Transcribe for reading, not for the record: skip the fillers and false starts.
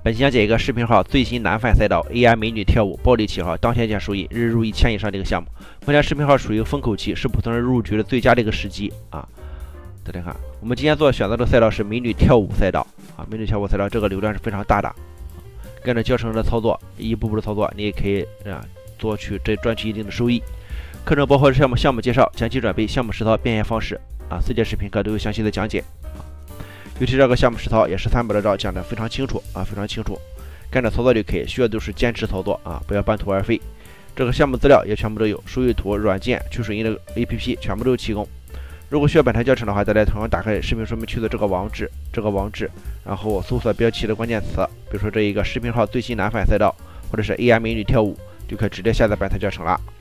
本期讲解一个视频号最新难犯赛道 AI 美女跳舞暴力起号当天见收益日入1000以上的一个项目。目前视频号属于风口期，是普通人入局的最佳的一个时机啊。大家看，我们今天做选择的赛道是美女跳舞赛道啊，美女跳舞赛道这个流量是非常大的，跟着教程的操作，一步步的操作，你也可以赚取一定的收益。课程包括项目介绍、前期准备、项目实操、变现方式啊，4节视频课都有详细的讲解。尤其这个项目实操也是300多招讲的非常清楚啊，非常清楚，跟着操作就可以，需要都是坚持操作啊，不要半途而废。这个项目资料也全部都有，收益图、软件、去水印的 APP 全部都有提供。如果需要本台教程的话，大家同样打开视频说明区的这个网址，然后搜索标题的关键词，比如说这一个视频号最新难犯赛道，或者是 AI 美女跳舞，就可以直接下载本台教程了。